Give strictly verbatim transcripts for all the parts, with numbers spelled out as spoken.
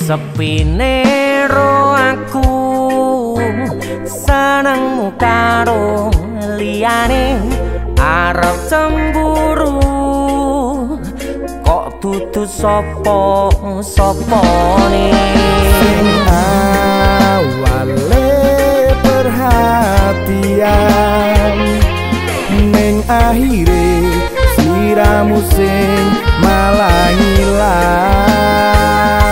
sepine ro aku senengmu karo liyane arep cemburu kok dudu sapa sapane awale perhatian ning akhire sliramu sing malah ngilang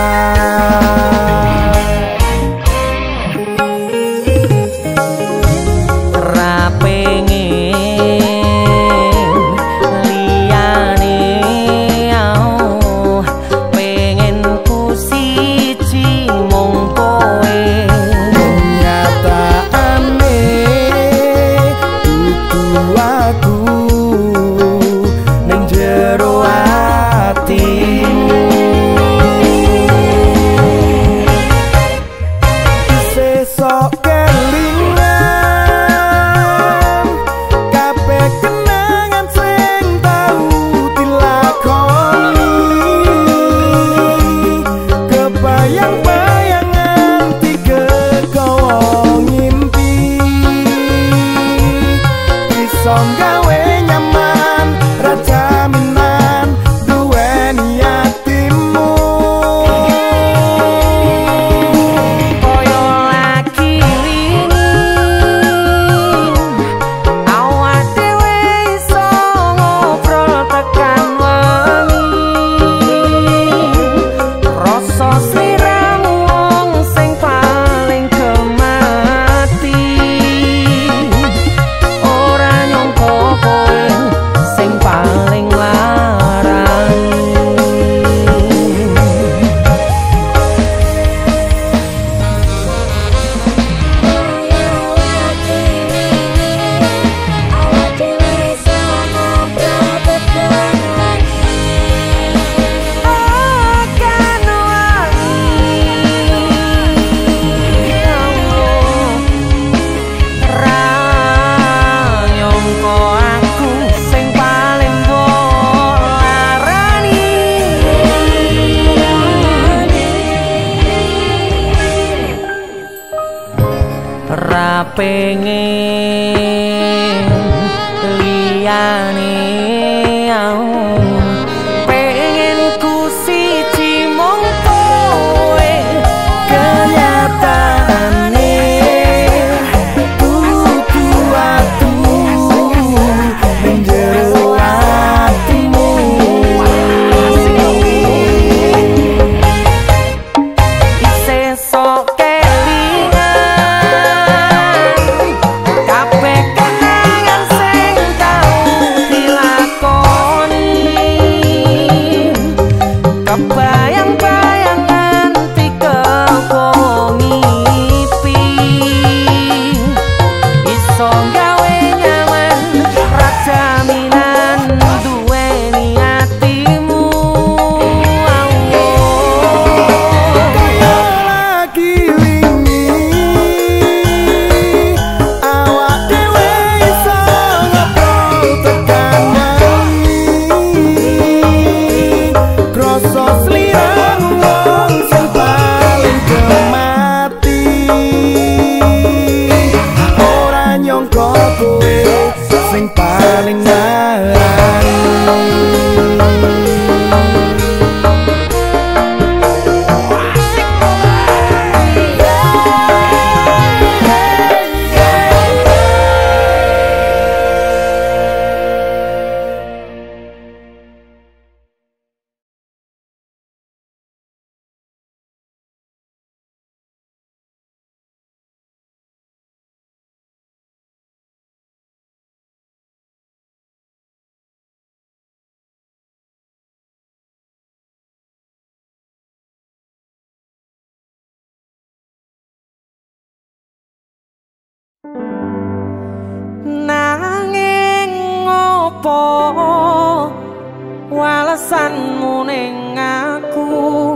ra pengen liyane oh pengen ku siji mung kowe kenyataane dudu aku ning jero atimu sesok kelingan kabeh kenangan sing tau dilakoni kebayang-bayangan tiga kau ngimpi iso gawe nyaman rajaminan duweni atimu koyo lagi wingi awak dhewe iso ngobrol tekan wengi rasa sliramu wong sing paling gemati ora nyangka kowe sing paling larang akan wangi ra nyangka aku sing paling mbok larani ra pengen liyane oh pengen ku siji mung kowe kenyataane dudu aku ning jero atimu sesok kelingan kabeh kenangan sing tau dilakoni kebayang-bayangan tiga ngipi iso gawe nyaman rajaminan duweni atimu kaya lagi wingi awak dhewe iso ngobrol tekan wengi krasa sliramu wong sing paling gemati ora nyangka kowe sing paling larang nanging ngopo walesanmu ning aku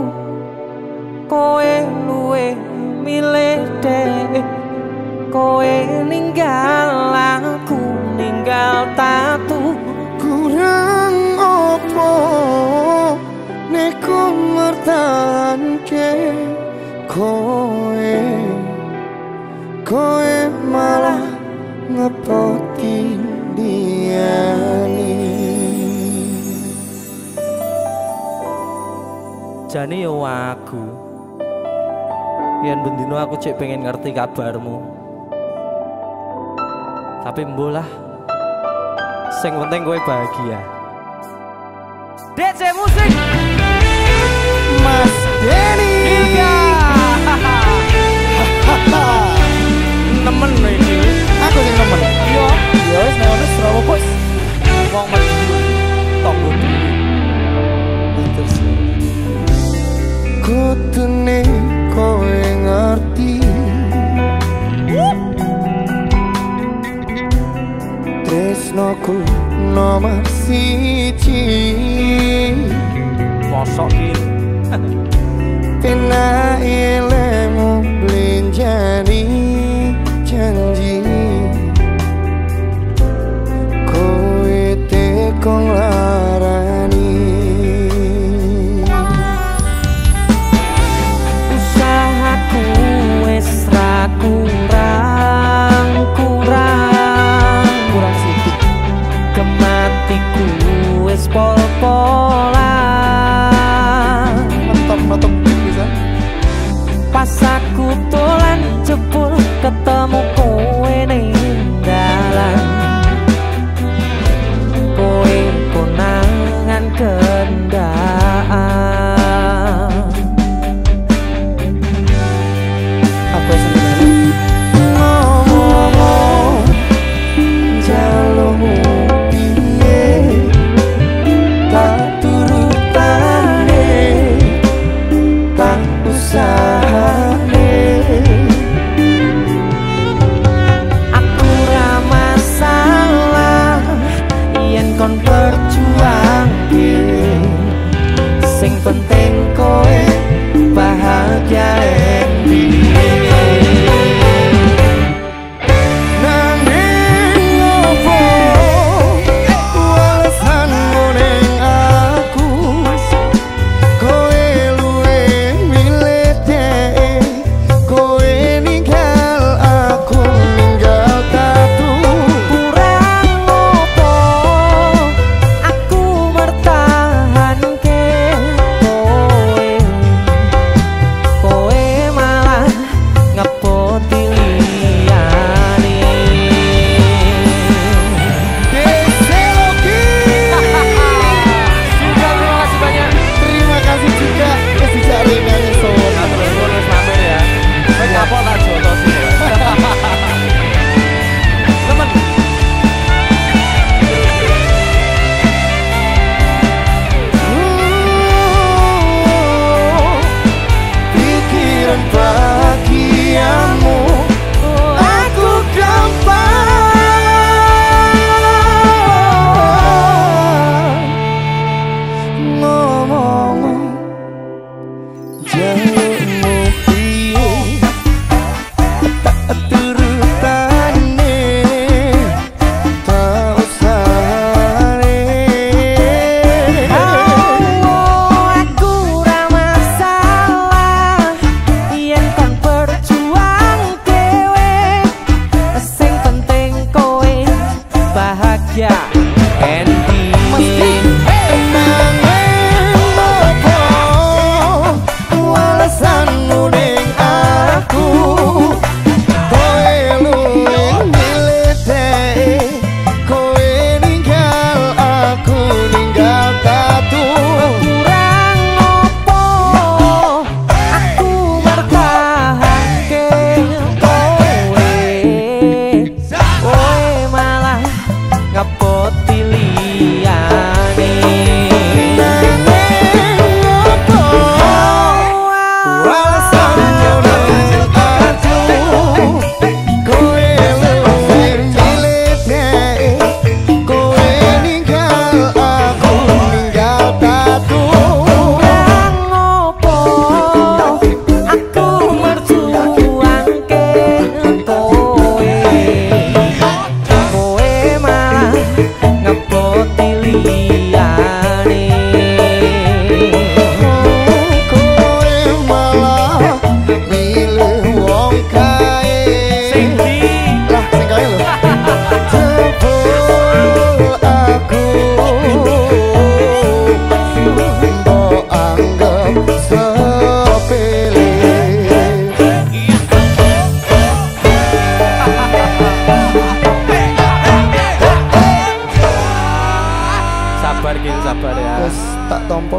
kowe luwe milih dek kowe ninggal aku ninggal tatu kurang opo nek ku mertahanke kowe kowe malah ngepoti diani. Jane yo aku yen bendino aku cek pengen ngerti kabarmu, tapi mbolah sing penting kowe bahagia. D J musik Mas Denny Ilga. Nemen iki. Aku sing nemen. Yo, Ya wis ngono Srawa bos. wong mati tonggo dhewe. Terus kutune kowe ngerti tresnoku nomor siji. Mosok iki Pena ilmu blenjani janji kowe tekong larani. usahaku wis ra kurang kurang Kurang sithik kematiku wis pol-polan mentok-mentok bisa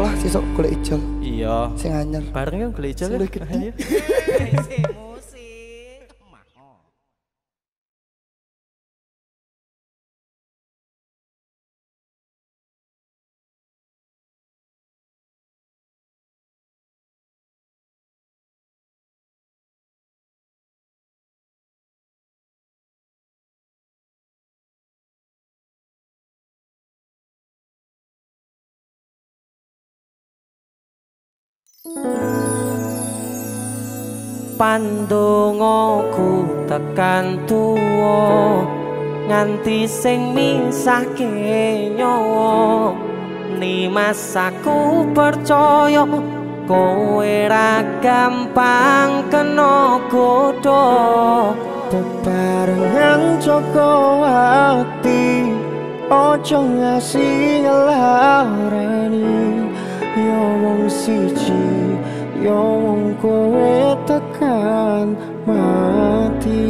sekolah sesuk golek ijol. Iya. Sing anyar. Bareng yang golek ijol. Sudah gede. Pandongaku tekan tuwa nganti sing misahke nyawa Nimas aku percaya kowe ra gampang kena godha Bebarengan Joko ati ojo ngasih ngelarani yo wong siji yo wong kowe tekan mati.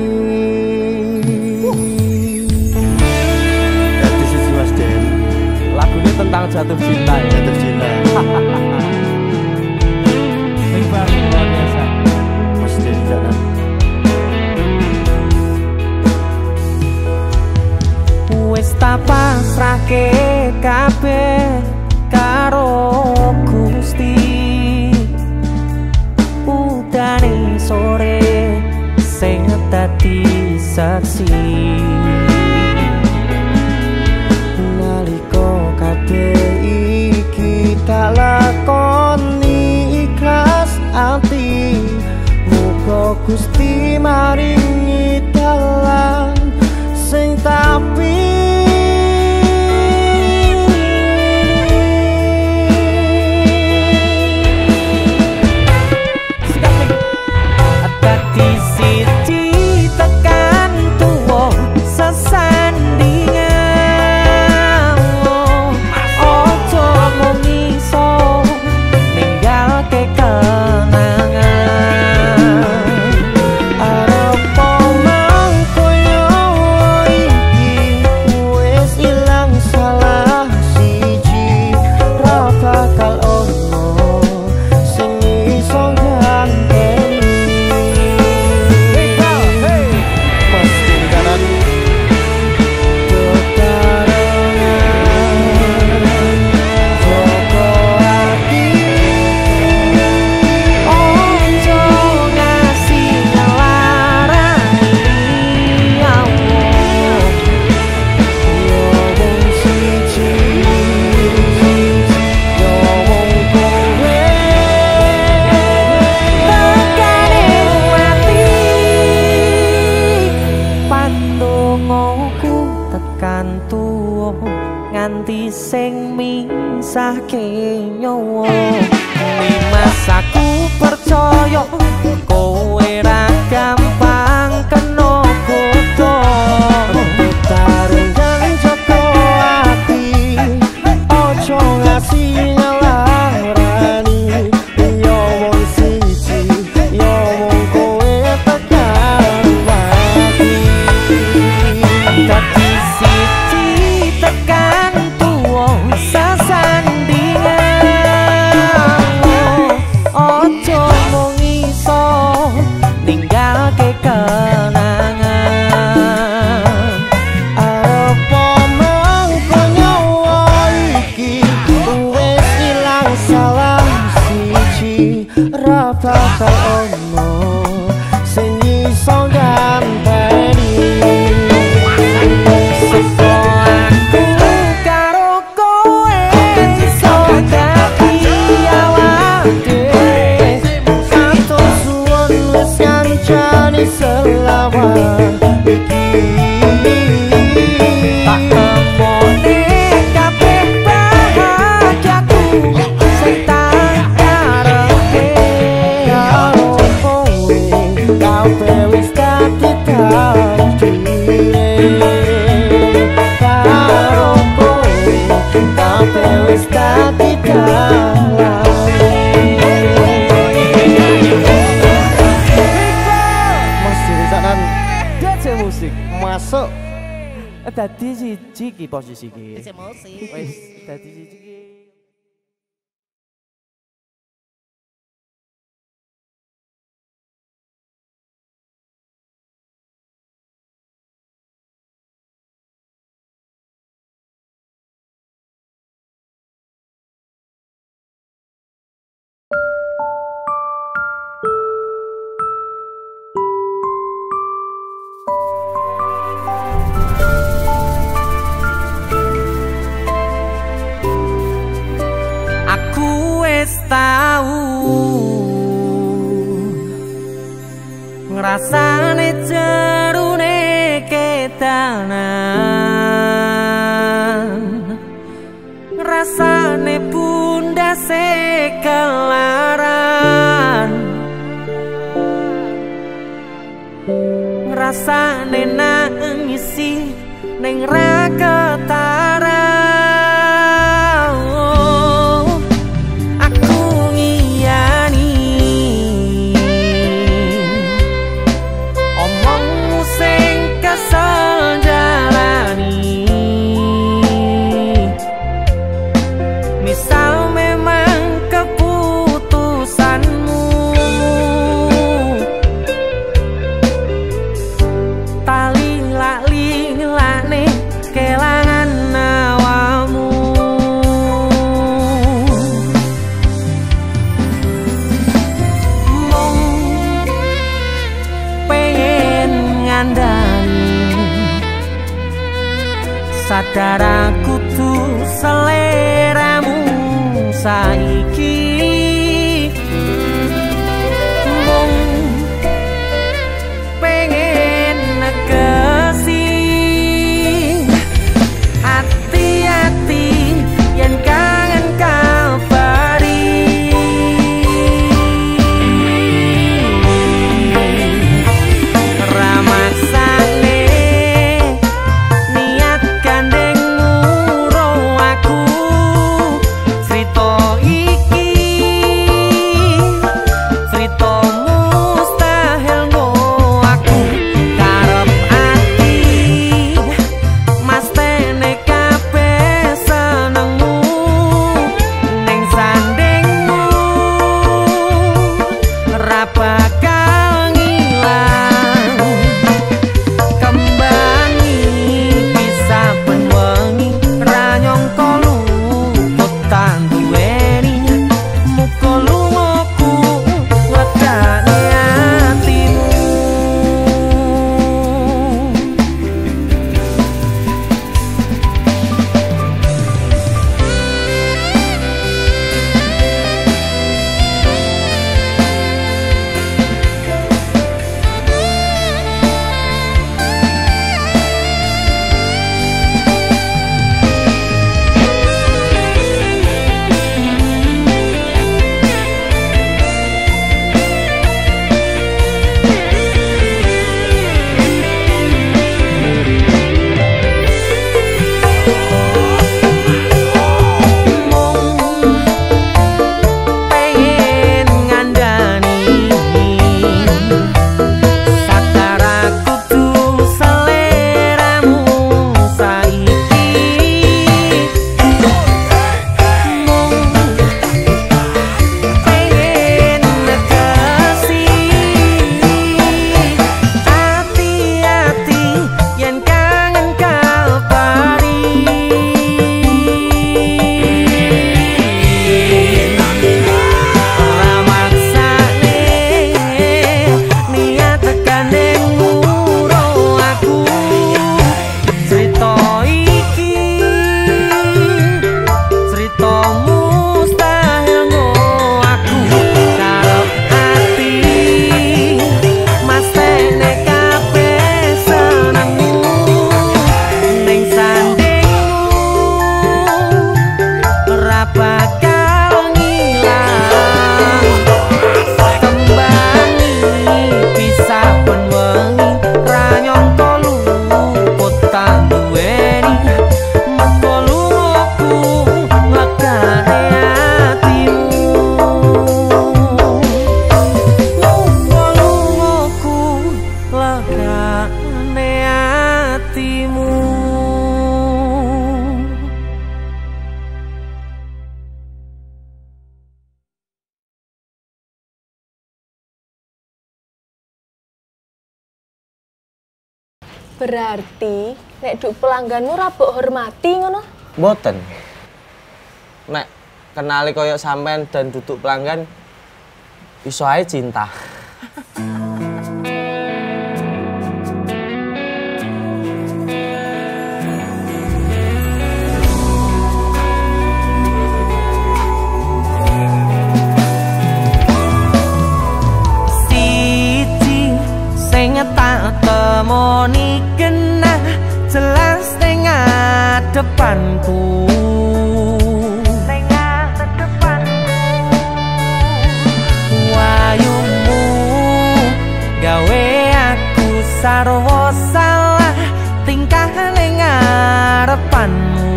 Jadi sisi Mas Den. lagunya tentang jatuh cinta ya. Jatuh cinta. Ini baru luar biasa. Mas Den sana. Wis tak pasrahke kabeh karo Gusti udane sore sing dadi saksi Nalika kabeh iki tak lakoni ikhlas ati muga Gusti maringi dalan sing tapi nganti sing misahke nyawa Nimas aku percaya kowe ra gampang kena godha Bebarengan Joko ati ojo ngasih ngelarani yo wong siji yo wong kowe tekan mati. dadi siji tekan tuwa sasandingan ojo mung iso ninggalke kenangan Apa mangko nyawa iki wis ilang salah siji ra bakal ono sing iso ganteni. Aku karo kowe iso dadi awake dhewe Atur suwun wis kancani selawat iki. tak temone kabeh bahagiaku sing tak karepe Karo kowe kabeh wis dadi takdire. Karo kowe kabeh wis dadi dalane. Mas dirisanan D J musik masuk dadi siji ki posisi ki Emosi. wis dadi siji ki wis tau ngrasane jerone kedanan, ngrasane pundase kelaran, ngrasane nangisi ning ra ketara. Aku ngiyani omongmu sing kesel jalani, misal memang keputusanmu tali lali lane kelangan nawamu. Mong pengen ngandani sadar aku tuh seleramu saiki. Mong pengen negesi hati-hati yen kangen kabari. Ramaksane niat gandeng nguro aku cerita iki, cerita mustahil ngo aku karep ati mas tene kabeh senengmu ning sandingmu ra bakal ngilang. Kembangi bisa penwengi ra nyangka luput tan duweni muga lungaku ngedane atimu. Pengen ngandani sadar aku tuh seleramu saiki. Mong pengen negesi hati-hati yen kangen kabari. Ramaksane niat gandeng nguro aku cerita iki, cerita mustahil ngo aku karep ati mas tene kabeh senengmu ning sandingmu ra bakal ngilang. Kembangi bisa penwengi ra nyangka luput tan duweni muga lungaku ngegane atimu. Muga lungaku legane atimu. Berarti nek duk pelangganmu ra mbok hormati ngono? Mboten. Nek kenali koyo sampean dan duduk pelanggan iso ae cinta. depanku, nengah depanku. Wayumu gawe aku sarwa salah tingkah ning ngarepanmu.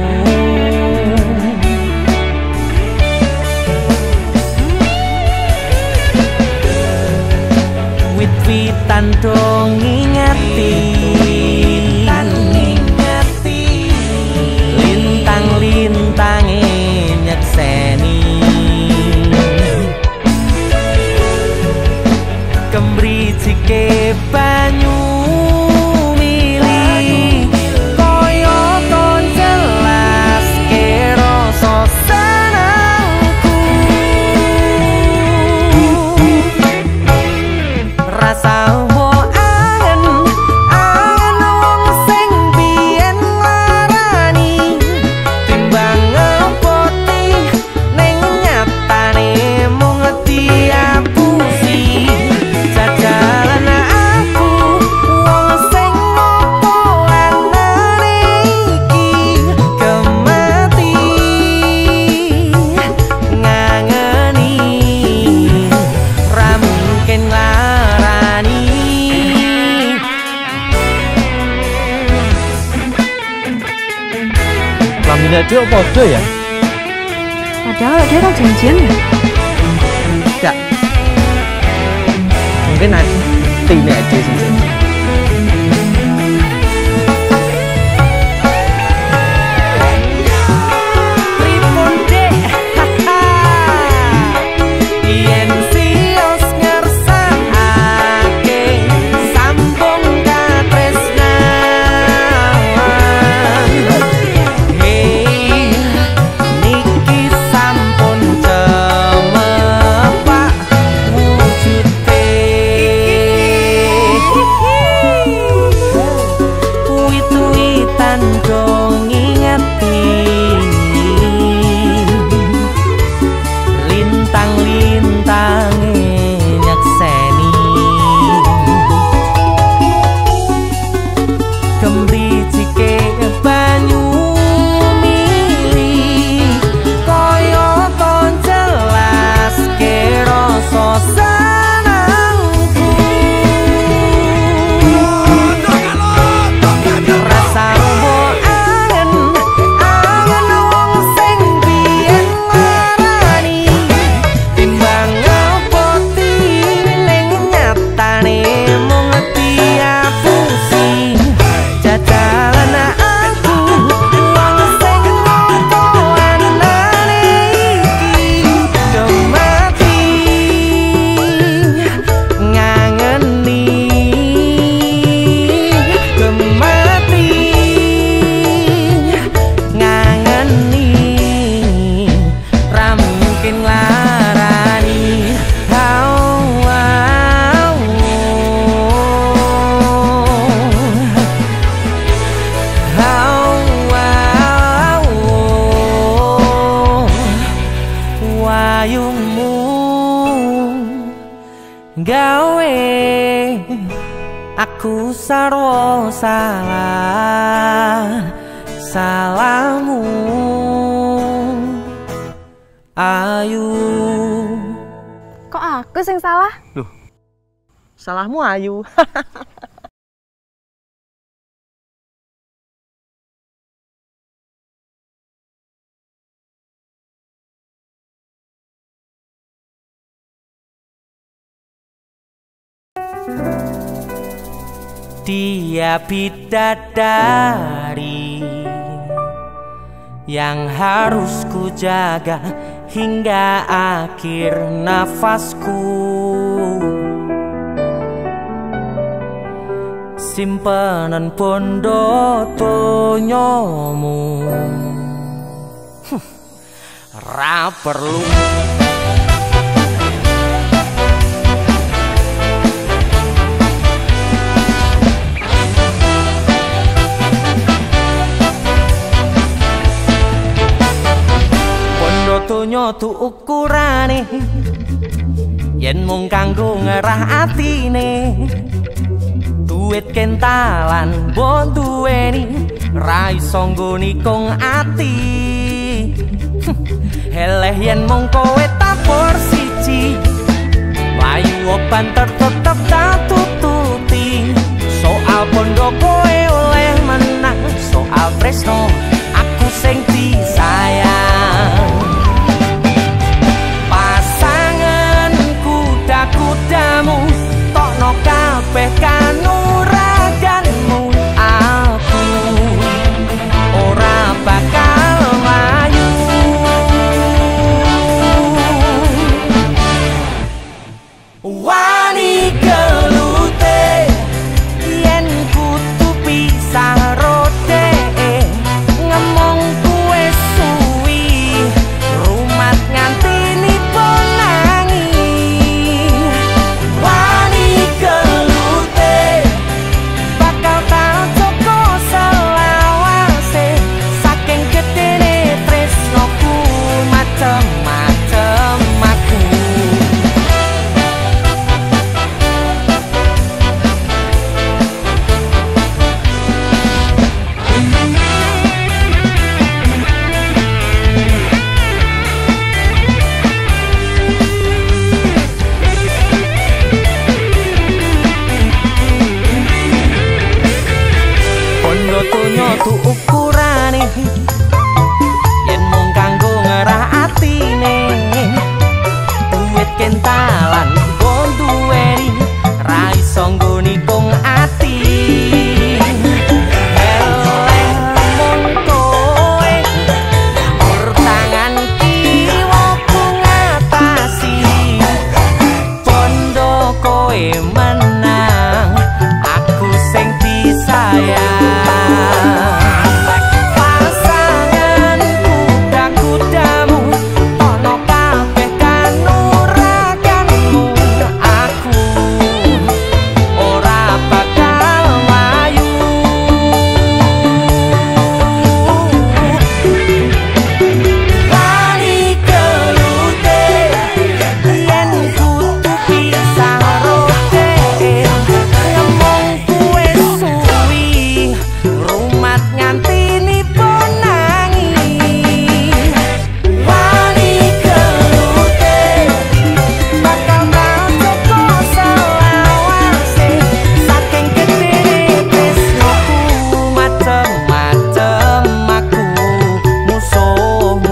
Wit-witan dong ngingeti, lintang-lintange nyekseni, kemricike banyu mili koyo ton jelas ke rasa senengku. Rasa Lamine dia podo ya? Padahal dia orang janjian ya? Tidak. Mungkin nanti ini aja sih. Gawe aku sarwa salah, salahmu Ayu. Kok aku sing salah? Loh, salahmu Ayu. Dia bidadari yang harus ku jaga hingga akhir nafasku. Simpenan bondo tonyomu ra perlu. Donya tu ukurane yen mung kanggo ngerah atine, duit kentalan mbok duweni ra iso nggoni kong ati. Heleh yen mung kowe tapur siji, mlayu oban tetep tak tututi. Soal pondo kowe oleh menang, soal tresno aku sing disayang. Pasangan kuda-kudamu tokno kabeh kanuraganmu, aku ora bakal mlayu. Wani gelute yen kudu pisah rode, ngomong kuwe suwi rumat nganti nipo nangi. Wani gelute bakal tau joko selawase, saking gedene tresnoku macem-macem aku. Pondo tunyo tu ukurane, yen mung kanggo ngerah atine. Duit kentalan wong duweni, ra iso nggoni kong ati. Eleh mung kowe bertangan kiwa ku ngatasi. Pondo kowe menang, aku sing disayang. Pasangan kuda-kudamu ono kabeh kanuraganmu, aku ora bakal mlayu. Wani gelute yen kudu pisah rode, ngomong kuwe suwi rumat nganti nipo nangi. Wani gelute bakal tau joko selawase, saking gedene tresnoku macem-macem aku musuhmu.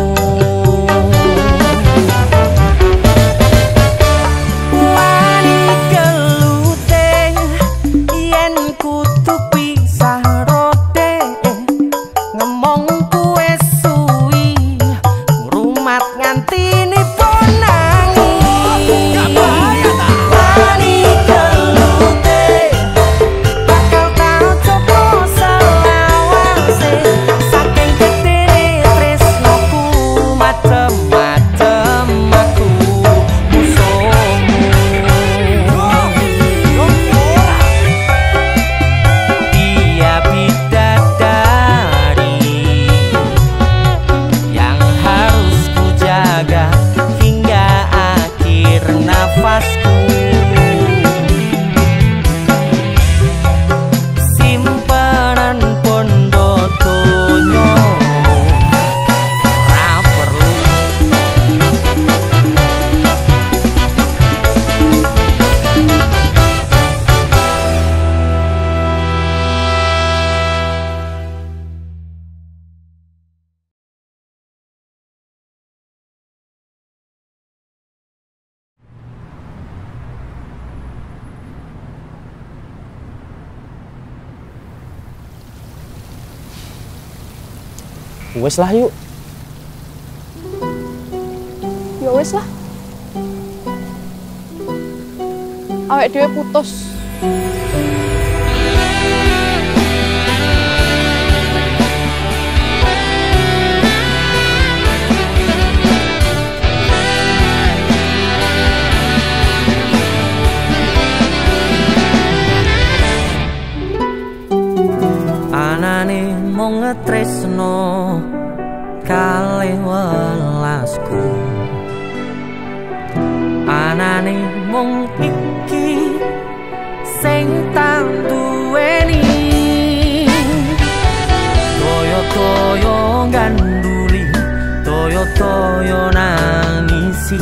Wani gelute yen kudu pisah rode, ngomong kuwe suwi ngrumat nganti nipo nangi. Wani gelute bakal tau joko selawase, saking gedene tresnoku macem-macem aku musuhmu. Dia bidadari yang harus ku jaga hingga akhir nafasku. Simpenan pondo tunyo ra perlu. Wes lah yuk. Ya wis lah. Awake dhewe putus. Anane mung ngetresno kalih welasku, anane mung iki sing tak duweni. ganduli toyo-toyo nangisi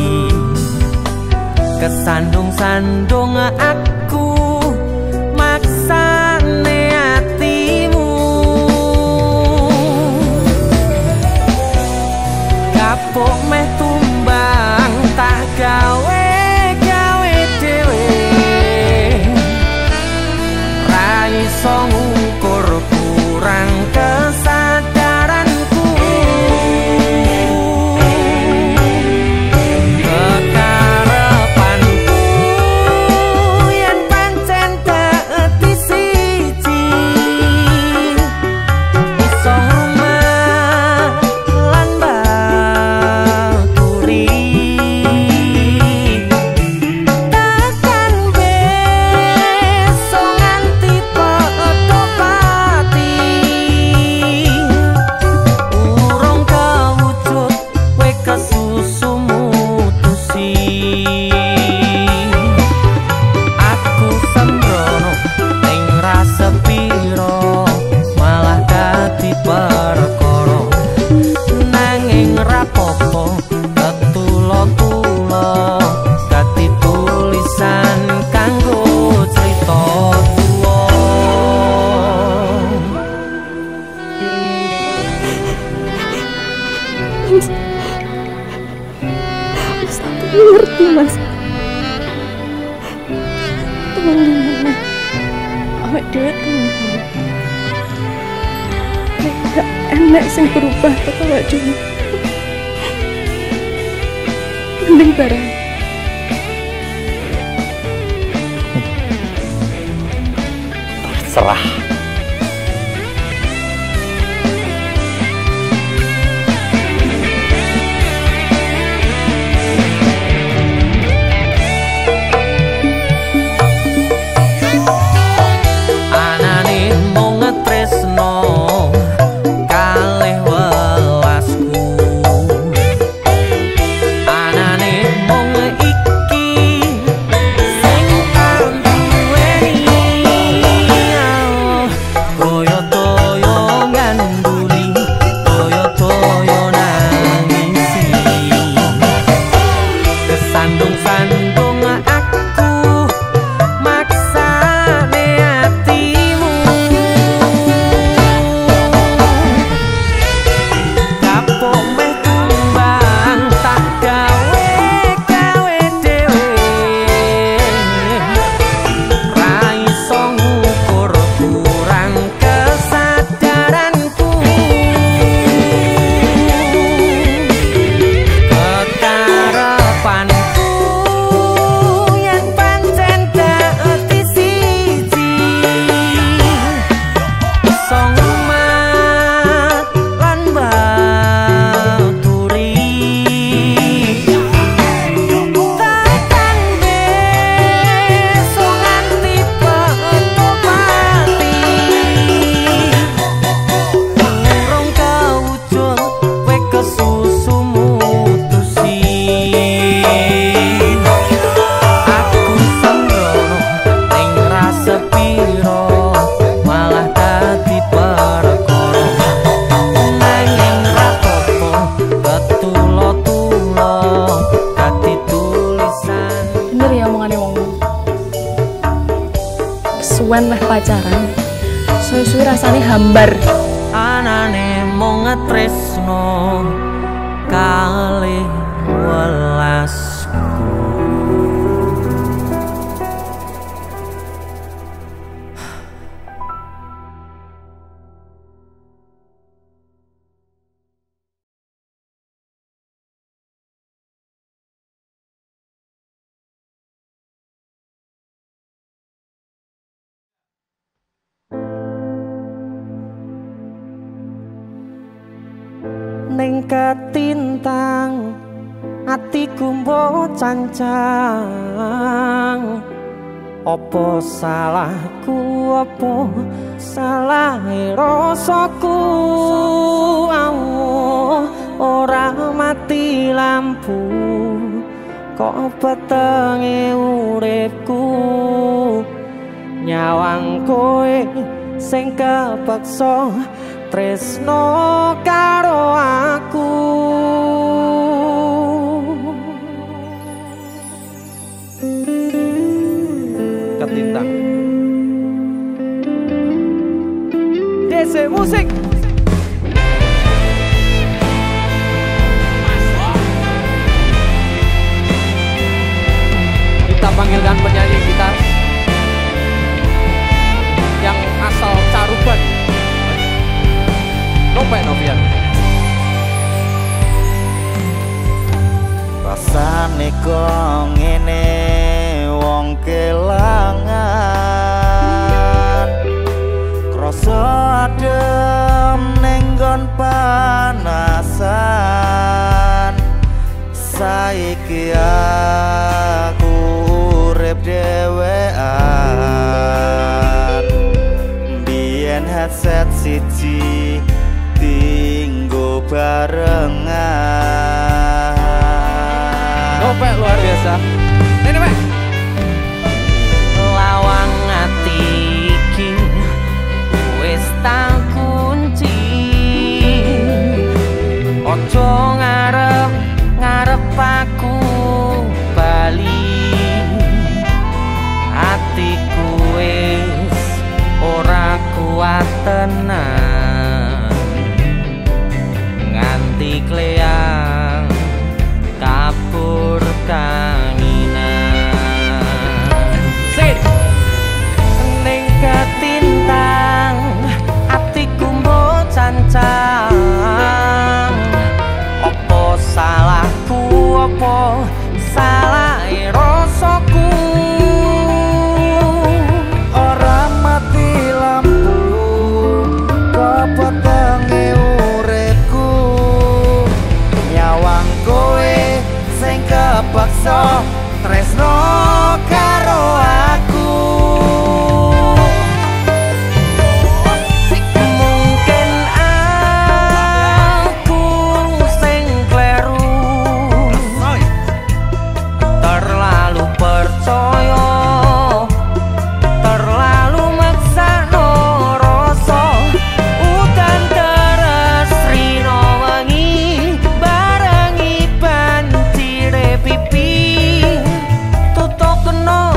kesandung-sandung aku maksane hatimu kapok meh tumbang tak gawe gawe dhewe ra iso ngukur kurang kesadaranku kekarepanku yen pancen dadi siji iso rumah lan baturi takkan besok nganti padha pati urung kawujud kowe kesusu mutusi aku sembrono ning rasa piro malah dadi perkara nanging rapopo ketulo-tulo dadi tulisan kanggo crita tuwa Mas aku ngerti mas. Tolong dimana? Awak dewe tolong. Nek gak enak sing berubah ke awak dewe. Mending bareng. Serah. anane mung tresno kalih welasku anane mung iki sing tak duweni toyo-toyo ganduli toyo-toyo nangisi kesandung-sandung aku maksane hatimu kapok meh tumbang tak gawe gawe dhewe ra iso ngukur kurang kesadaranku kekarepanku yen pancen dadi siji iso ngumat lan baturi takkan besok nganti padha pati urung kawujud kowe kesusu mutusi aku sembrono ning rasa piro malah dadi perkara nanging rapopo ketulo-tulo dadi tulisan Bener ya omongane wong. Kesuwen meh pacaran. Suwe-suwe rasane hambar. anane mung tresno kalih welasku ning ketintang atiku mbok cancang opo salahku opo salahe rasaku awo ora mati lampu kok petenge uripku nyawang kowe sing kepeksa tresno karo aku. Ketintang D C Musik. Kita panggilkan penyanyi kita yang asal Caruban, Nopek Novian. Rasane kok ngene wong kelangan, krasa adem ning nggon panasan. Saiki aku urip dhewean, biyen headset siji tinggo barengan. Nopek luar biasa. Ini Pak. Lawang ati iki wis tak kunci, ojo ngarep ngarep aku bali. Atiku wis ora kuat tenan, nganti kleang kapur kanginan. Sit. Ning ketintang atiku mbok cancang, opo salahku opo salahe rasaku. Ora mati lampu kepetenge uripku, nyawang kowe sing kepaksa tresno karo aku. Mungkin aku sing kleru, terlalu percaya, terlalu maksano rasa. Udan deres rino wengi barengi banjire pipi, tutuk kena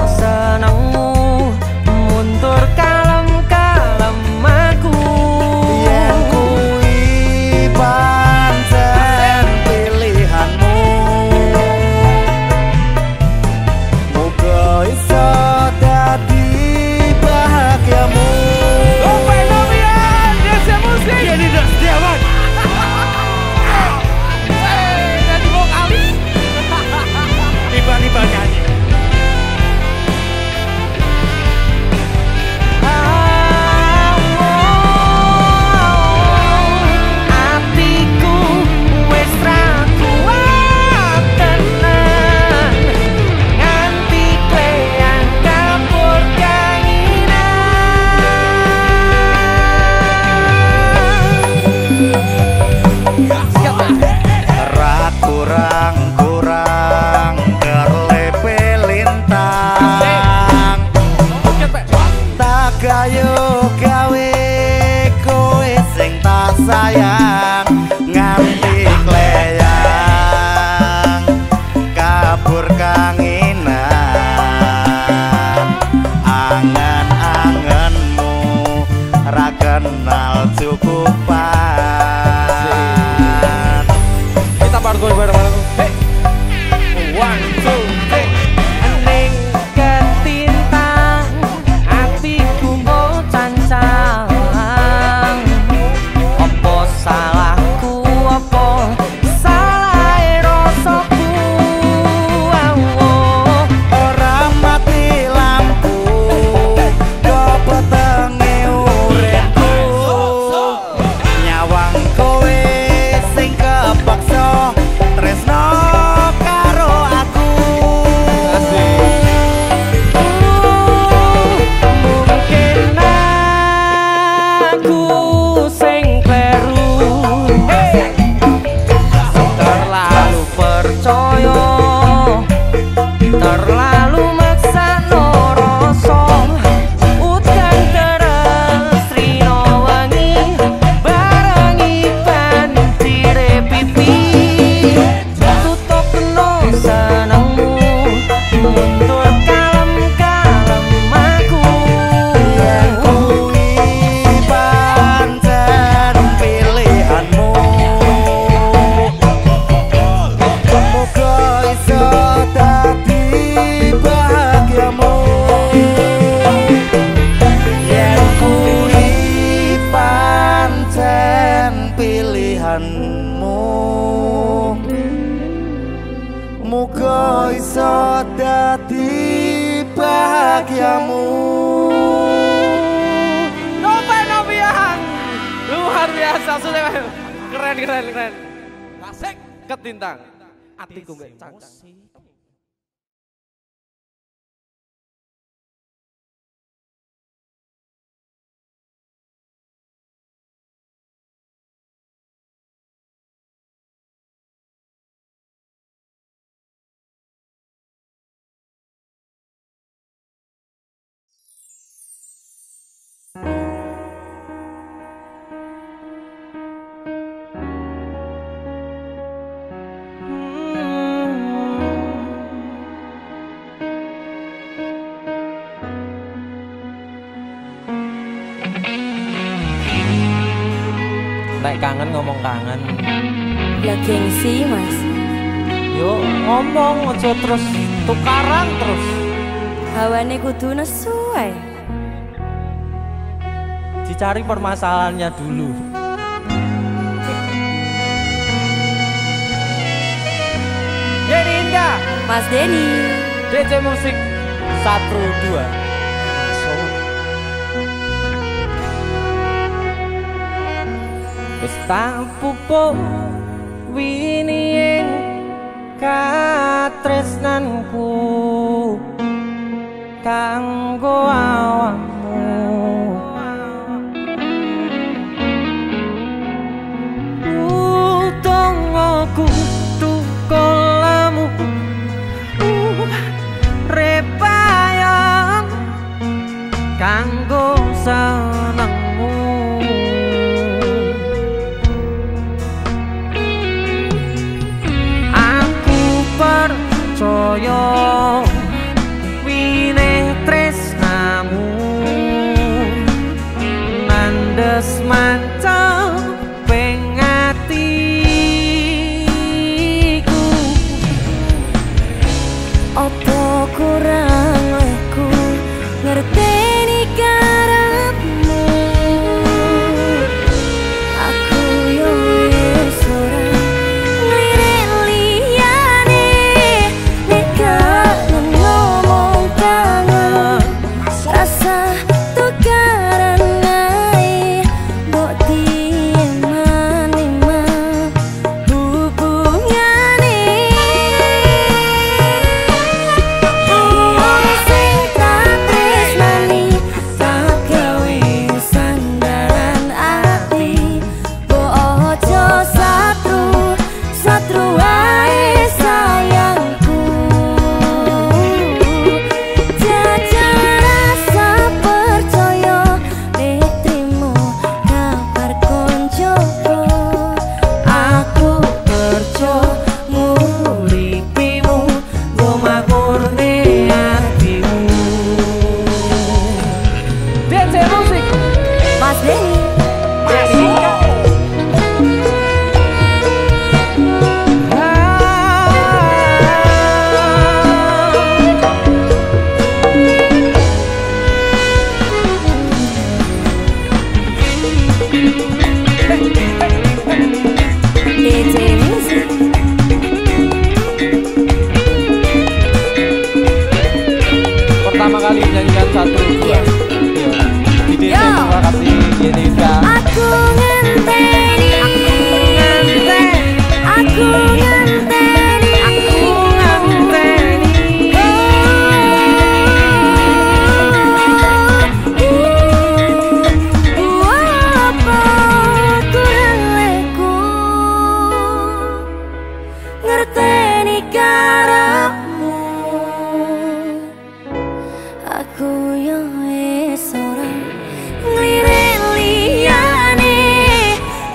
muga iso dadi bahagiamu. Nova Novian luar biasa, sudah keren keren keren. Asik ketintang atiku mbek cangcang. Nek kangen ngomong kangen. Lah gengsi mas. Yo ngomong aja terus tukaran terus. Hawane kudu nesuai. Dicari permasalahannya dulu. Jadi Indah, Mas Denny. D J Musik satu dua. Wis tak pupuk winiyeng katresnanku kanggo awakmu. Utongoku tukolamu repayang kanggo senengmu. Percaya wining tresnamu nandes mantap pengatiku. Opo kurang leku ngerteni karepmu. Aku yo wis ora nglirik liyane nek kangen ngomong kangen. Rasa tukaran ae mbok diman-iman hubungane. Wong sing tak tresnani tak gawe sandaran ati. Mbok aja satru, satru wae sayangku. Jajal rasa percaya nek trimo kabar koncoku. Aku kerja nguripimu go makurne atimu. D J Musik Mas Denny. D J Music. pertama kali nyanyian satu dua. Iya. Di D J Yo. terima kasih Yenika. Aku ngenteni, aku ngenteni, aku ngenteni. Oh, apa kurang leku ngerteni karepmu. Aku yo wis ora nglirik liyane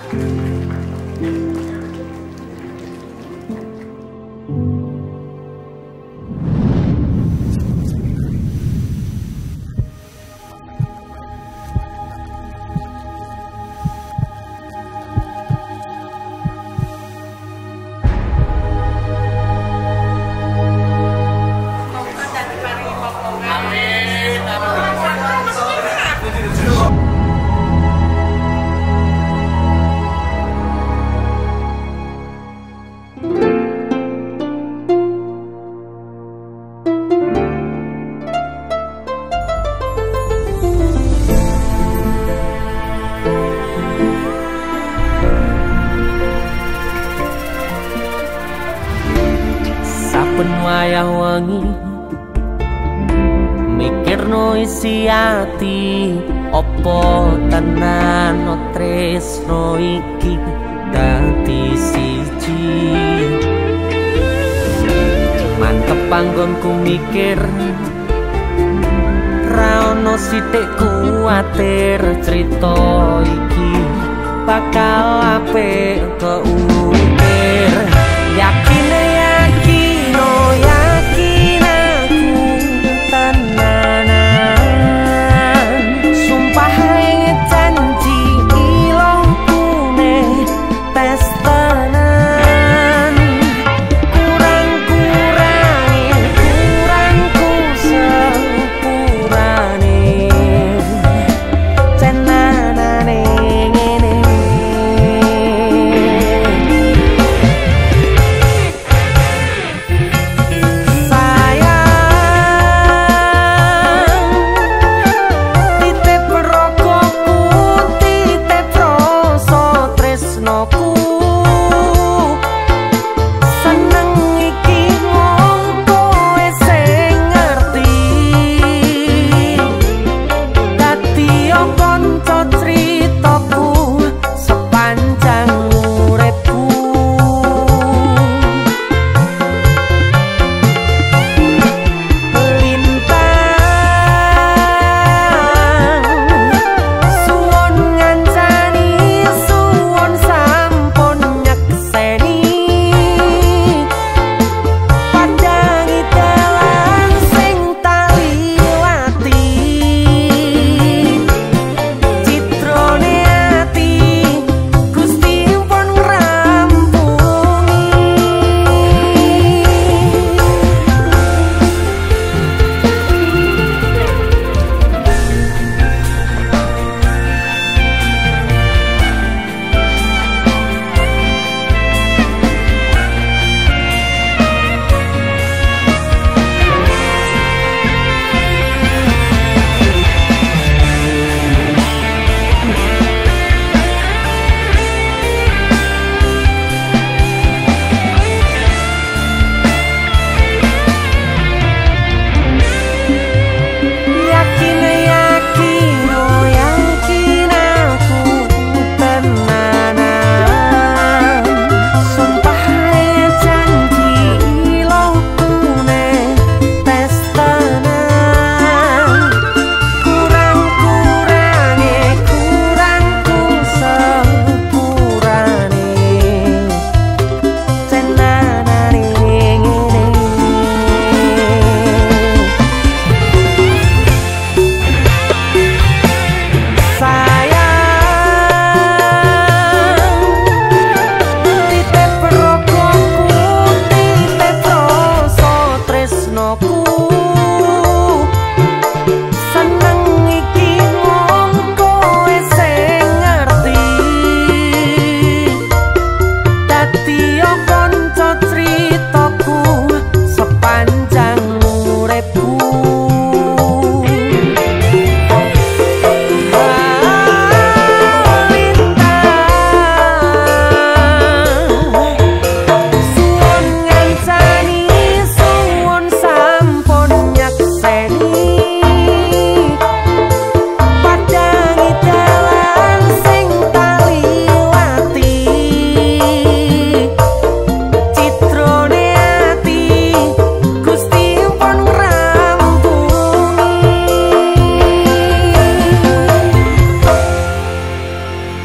Saben wayah wengi mikirno isi ati, opo tenan no tresno iki dadi siji. Mantep panggonku mikir ra ono sithik kuwatir, crita iki bakal apik keukir. Yakin yakin oh yakin aku tenanan, sumpah ing janji ilongkune tes tenan. Kurang-kurangi kurangku sepurane, cenanane ngene.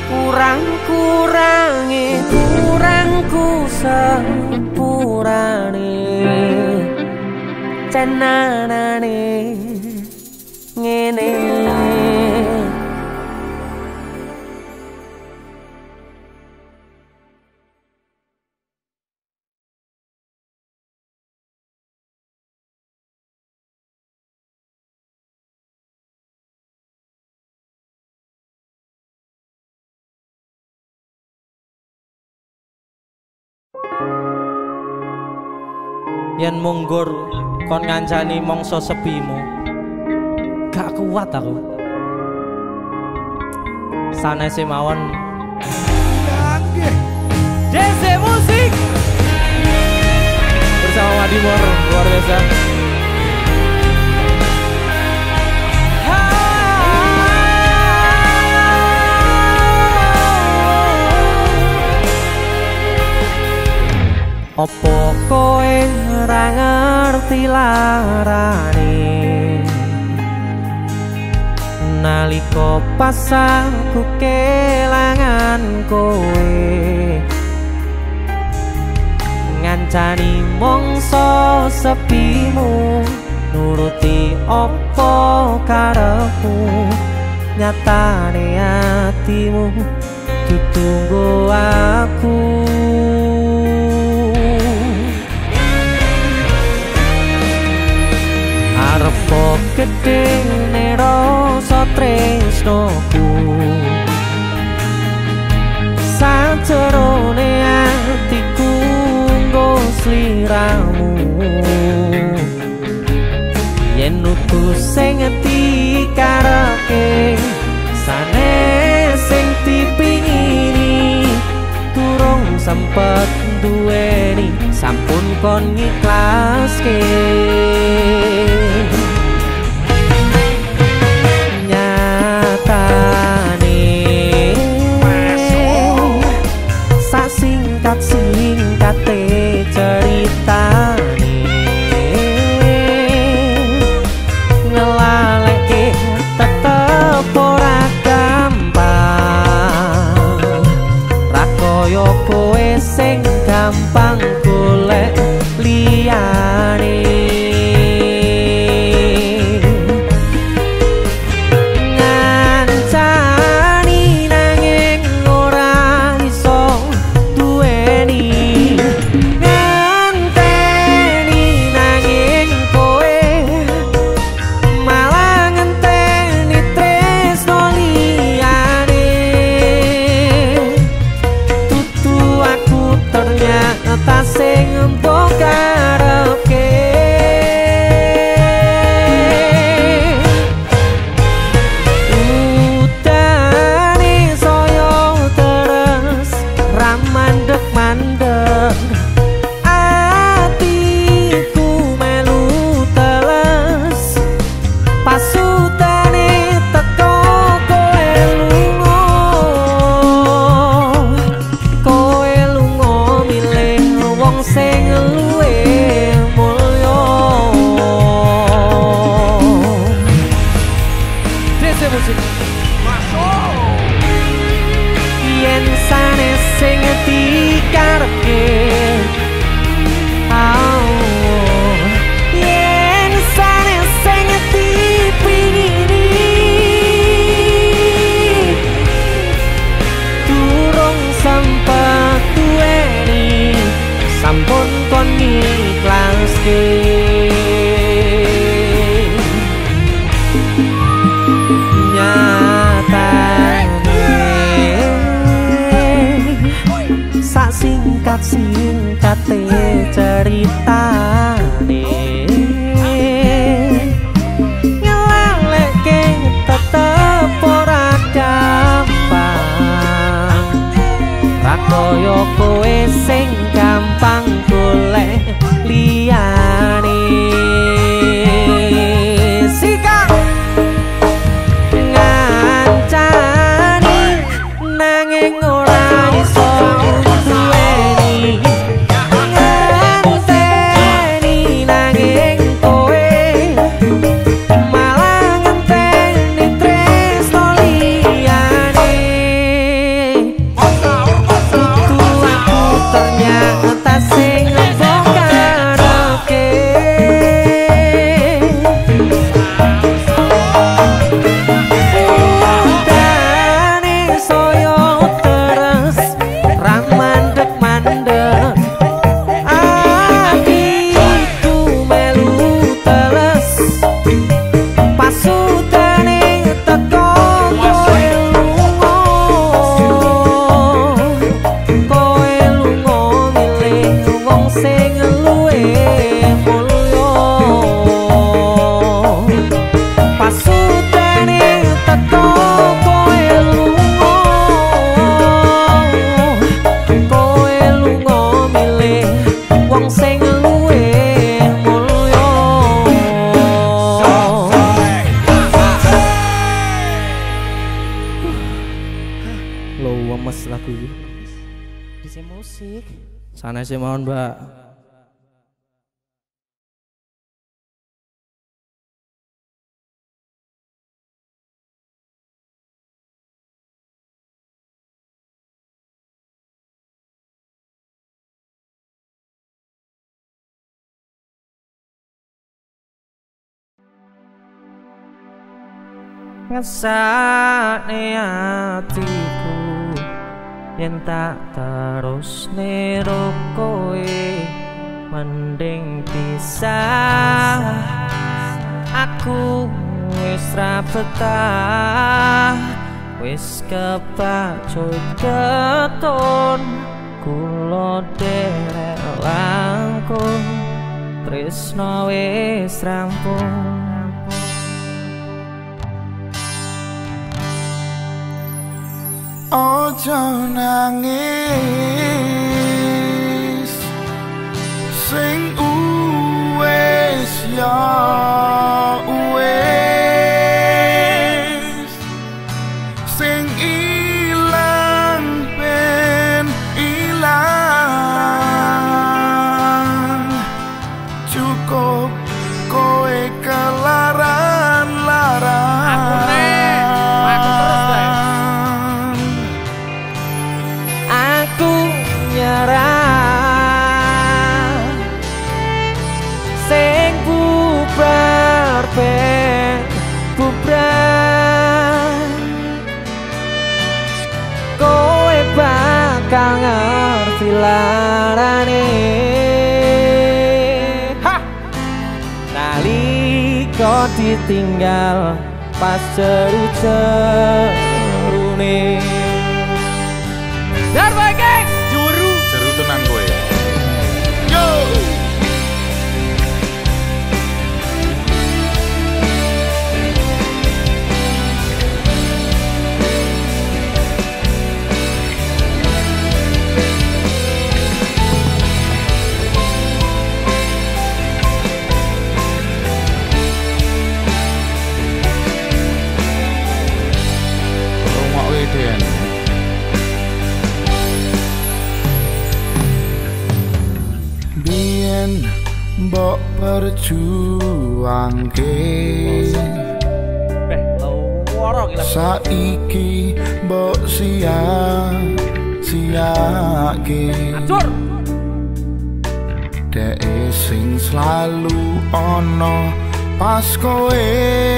kurang-kurangi kurangku sepurane cenanane ngene. Yen munggur kon ngancani mongso sepimu, gak kuat aku. Sanese mawon. D C Musik bersama Madimor luar biasa. Opo kowe ora ngerti larane nalika pas aku kelangan kowe ngancani mongso sepimu nuruti opo karepmu nyatane atimu ditunggu aku. Arep gedhe rasa tresnoku sajerone atiku nggo sliramu yen utus sing dikarepke sanes sing dipingini durung sempet duweni sampun kon ngiklaske. Singkat-singkate ceritane ngelaleke tetep ora gampang ra koyo kowe sing gampang golek liyane. Yen sanes sing dikarepke yen sanes sing dipingini durung sempet duweni sampun kon ngiklaske. Singkat-singkate ceritane ngelaleke tetep ora gampang ra koyo kowe sing gampang golek liyane. Sikap ngancani nanging ora iso wemes lagu iki. Di musik. Sanese mohon, Mbak. Ngesane atiku yen tak terus nero kowe mending pisah. Aku wis ra betah, wis kepacut keton, kula derek langkung, tresno wis rampung. Ojo nangis sing uwes ya uwes, sing ilang ben ilang, cukup kowe kelaran-laran. Sing bubar ben bubar, kowe bakal ngerti larane. Nalika ditinggal pas jeru-jerune. Dar bae geng, juru Jeru tenan kowe. Bien mbok perjuangke, saiki mbok sia-siake. Dek sing selalu ono pas kowe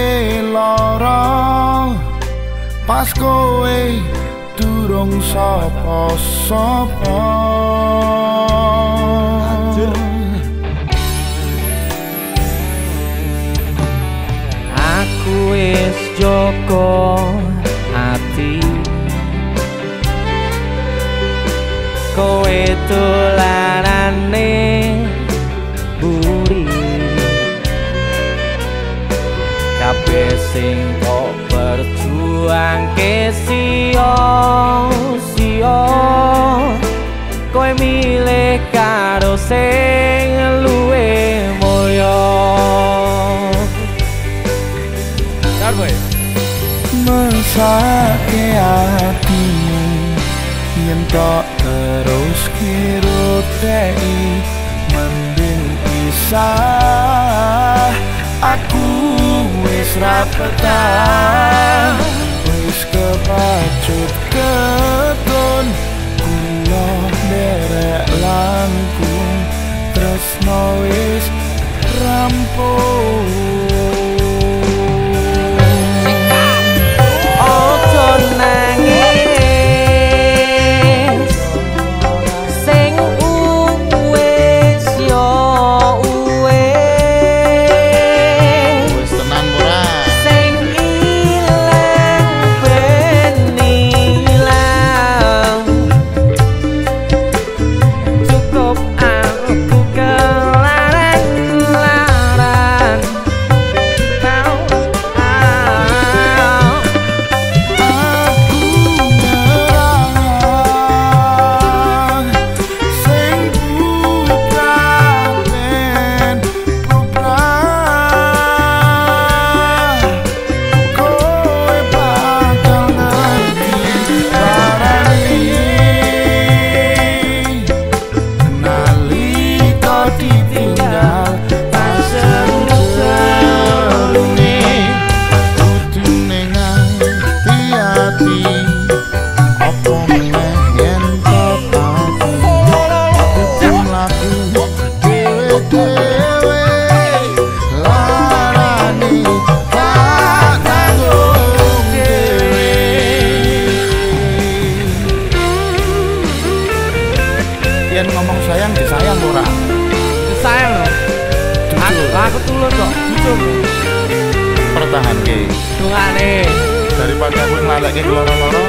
lara, pas kowe durung sapa-sapa. Aku wis joko ati, kowe dolanane buri, kabeh sing kok perjuangke sia-sia, kowe milih karo sing luwih mulya. Mesake hatimu yen tok terus kirutei, mending pisah. Aku wis ra betah, wis kepacut keton, kula derek langkung, tresno wis rampung. Cukup aku kelaran-laran. yen ngomong sayang disayang ora. Sayang loh. Aku, aku tulus kok, jujur. Pertahanke. Dungane. Daripada kowe nglaleke loro-loro.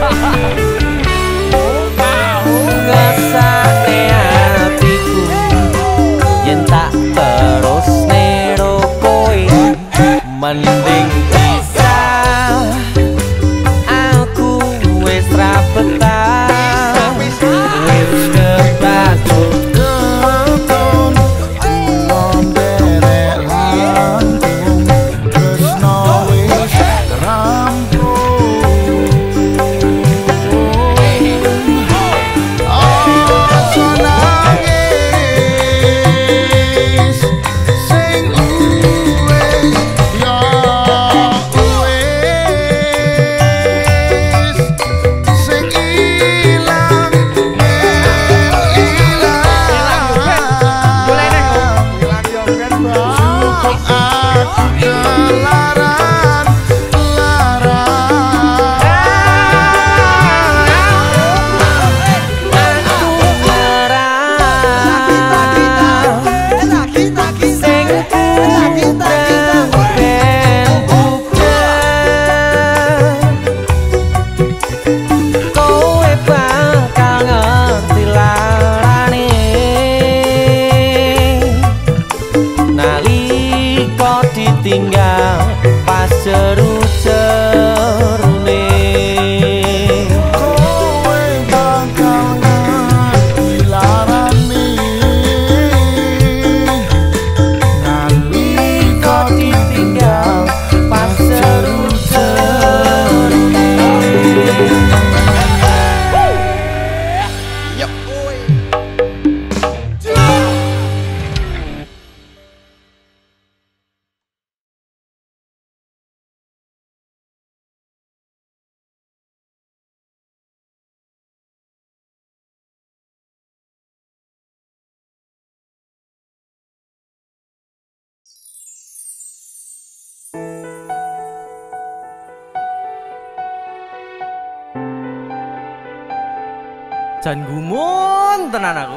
Ngesane hatiku yen tak terus nero kowe mending pisah. Aku wis ra betah, wis kebacut Keton kulon derek langkung tresno wis rampung. Aja nangis sing uwes ya uwes sing ilang aku kelaran tinggal pas seru-serune kowe bakal ngerti larane nalika ditinggal pas seru-serune. Jan gumun tenan aku.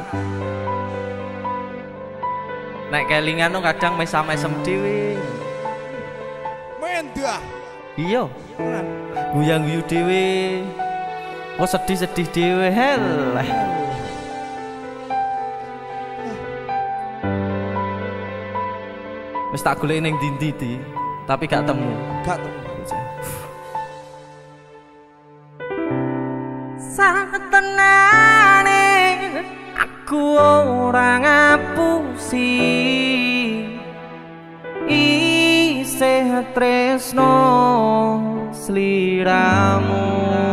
Nek kelingan no kadang mesam-mesem dhewe. mendah Iya. Guyang-guyu dhewe. Kok sedih-sedih dhewe heleh. Wis tak golek ning ndi-ndi, tapi gak temu. gak temu Satenane aku ora ngapusi isih tresno sliramu.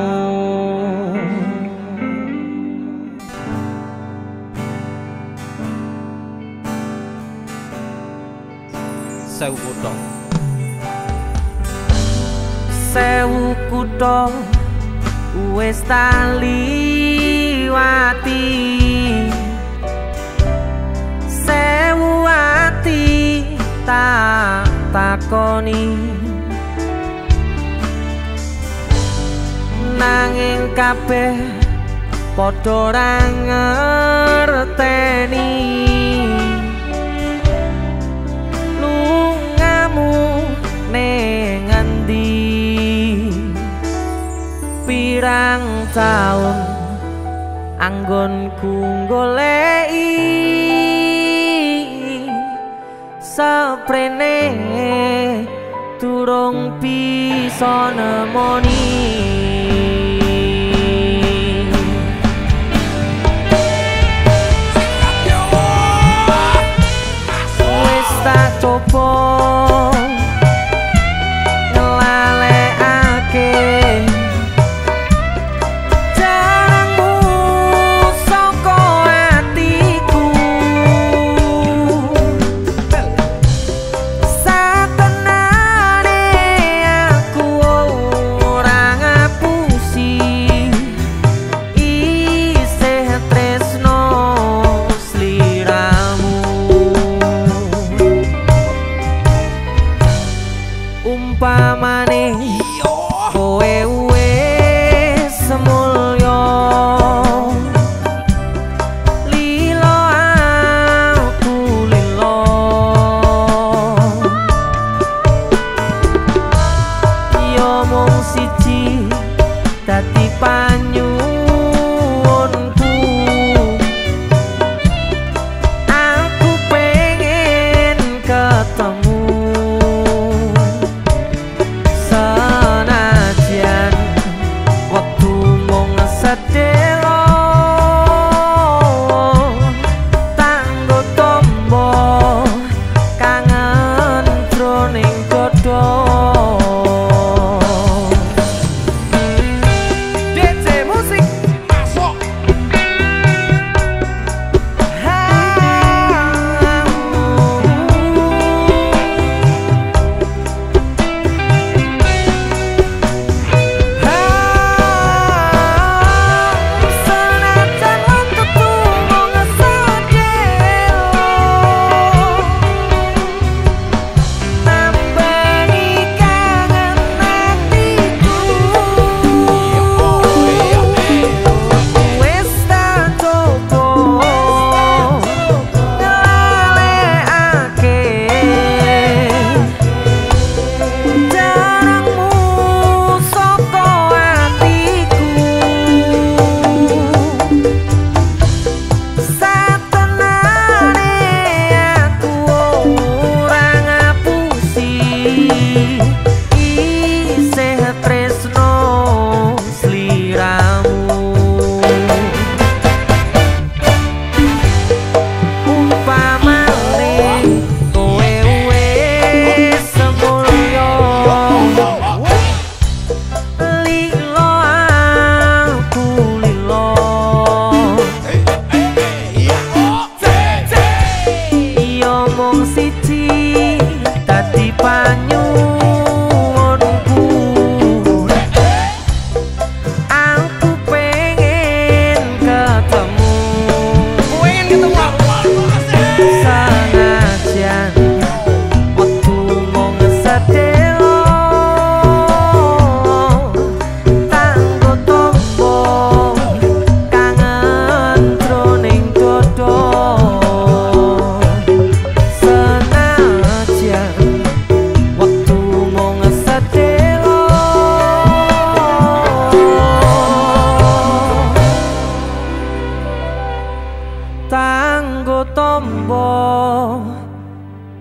Sewu kutho. Sewu kutho wis tak liwati, sewu ati tak takoni, nanging kabeh padha ora ngerteni lungamu ning endi. Pirang taun anggonku goleki saprene durung bisa nemoni. Wis tak coba ora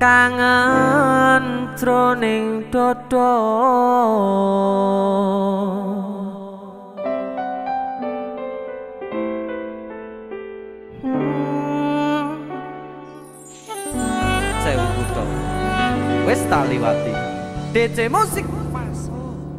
kangen jroning dodo. Sewu kutho wis tak liwati. D C Musik Paso.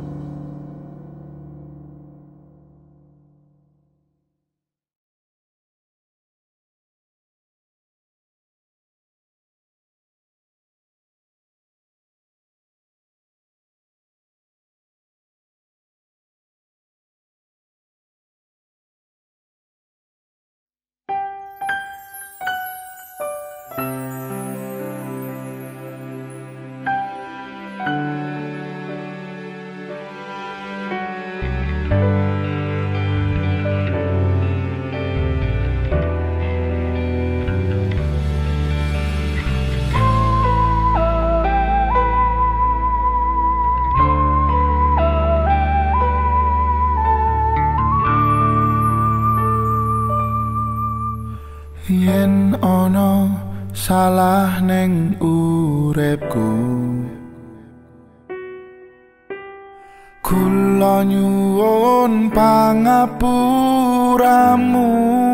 Yen ono salah neng uripku, kula nyuwun pangapuramu.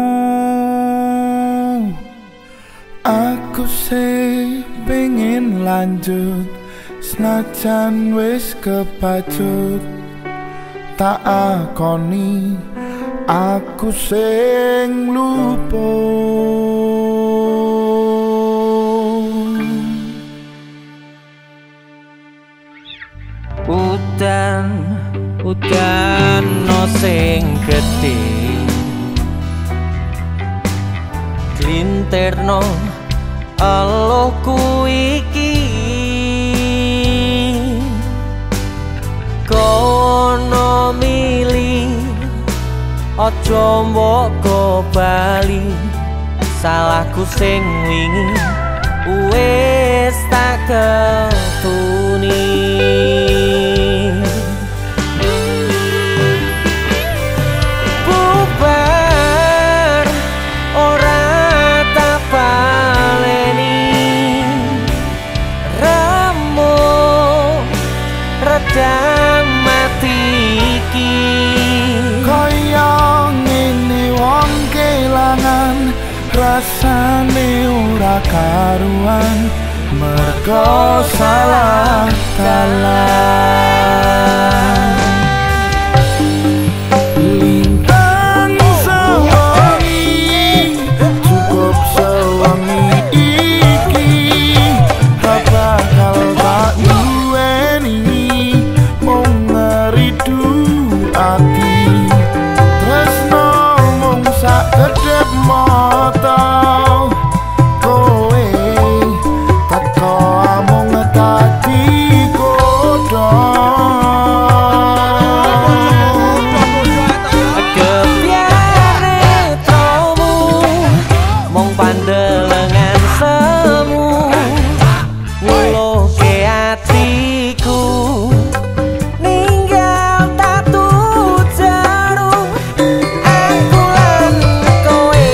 Aku sih pengen lanjut senajan wis kepacut, tak akoni aku sing lupa. Udan, udan no sing gedhe, glintirno eluhku iki. Kono mili ojo mbok bali, salahku sing wingi wis tak ketuni. Bubar ora tak baleni, remuk redam mati iki. Kaya ngene wong kelangan rasane ora karuan, mergo salah dalan. Lintang sewangi, cukup sewangi iki, tak bakal tak duweni, mung ngeridu ati. Tresno mung sak kedhep mata, kowe teko amung tadi kodhong. Kebiare tromu mung pandelengan semu, nguluhke atiku ninggal tatu jarum. Aku lan kowe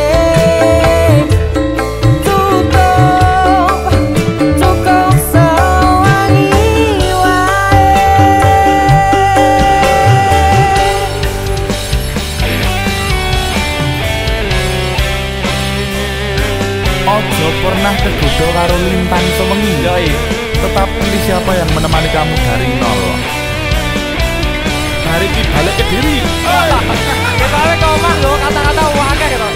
cukup, cukup sewangi wae. Ojo pernah tergoda karo lintang sewengi. Tetap pilih siapa yang menemani kamu dari nol. Hari ini balik ke diri. Kita balik ke omah lho, kata-kata wakil gitu.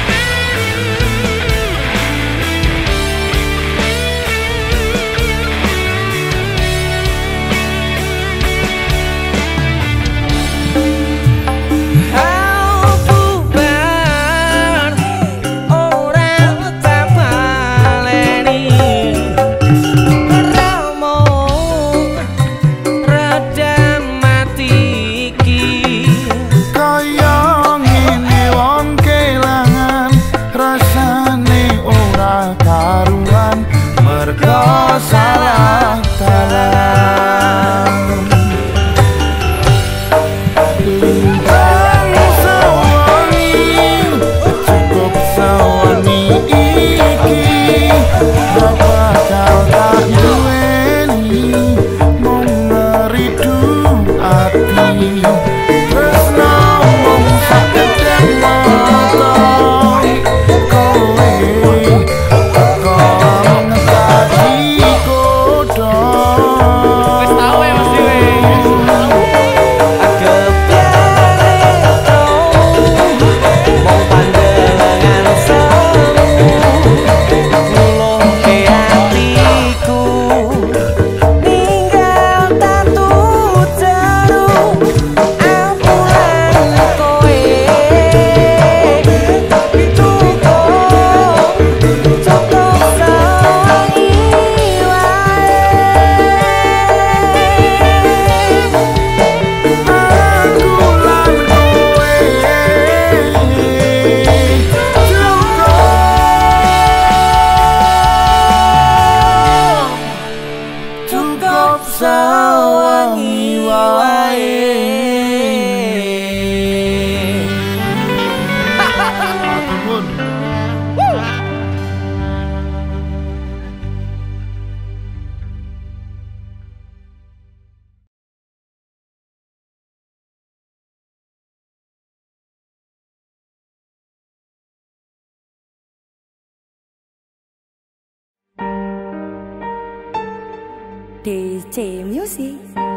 Bubar ora tak baleni, remuk redam mati iki. Kaya D J Music.